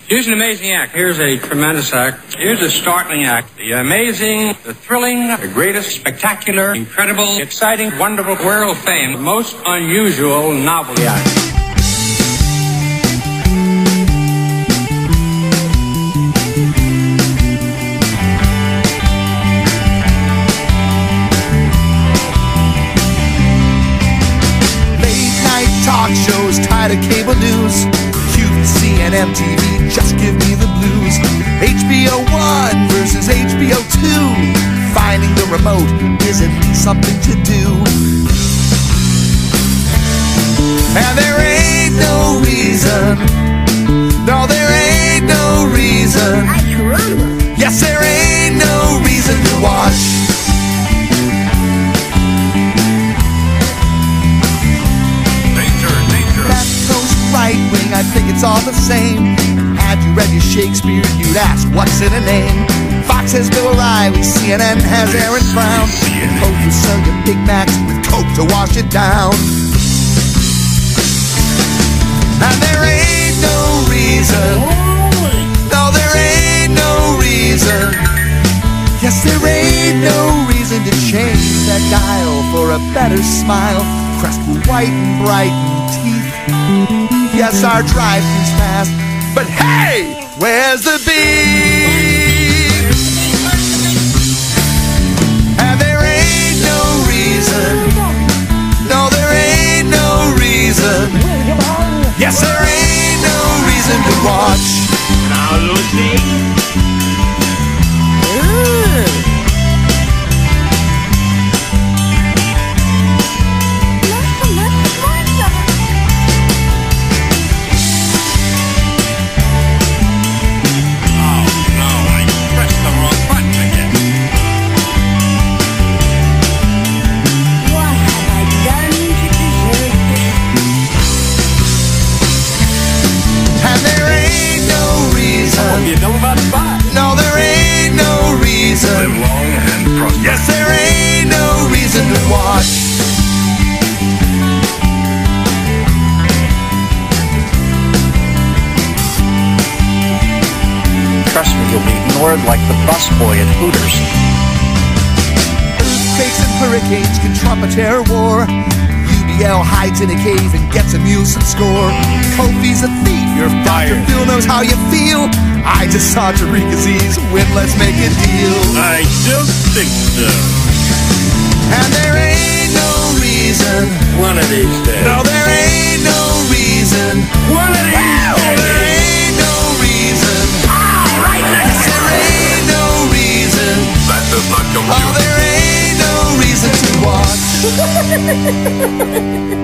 Here's an amazing act. Here's a tremendous act. Here's a startling act. The amazing, the thrilling, the greatest, spectacular, incredible, exciting, wonderful, world famed, most unusual novelty act. Late night talk shows, tired of cable news. QVC and MTV, just give me the blues. HBO 1 versus HBO 2. Finding the remote isn't something to do. And there ain't no reason. No, there ain't no reason. Yes, there ain't no reason to watch. Right wing, I think it's all the same. Had you read your Shakespeare, you'd ask, what's in a name? Fox has Bill O'Reilly, CNN has Aaron Brown. Coke will sell you Big Macs with Coke to wash it down. And there ain't no reason. No, there ain't no reason. Yes, there ain't no reason to change that dial for a better smile. Crest white and brighten teeth. Yes, our drive-thru's fast, but hey, where's the beef? And there ain't no reason. No, there ain't no reason. Yes, there ain't no reason to watch. Now, Lucy. No, there ain't no reason. Live long and prosper. Yes, there ain't no reason to watch. Trust me, you'll be ignored like the busboy at Hooters. Earthquakes and hurricanes can trump a terror war. UBL hides in a cave and gets a Meisel score. Kofi's a thief. Your Dr. Phil knows how you feel. I just saw Tariq's win, let's make a deal. I don't think so. And there ain't no reason. One of these days. No, there ain't no reason. One of these days. There ain't no reason. Right Yes, there ain't no reason. That does not compute. Oh, there ain't no reason to watch.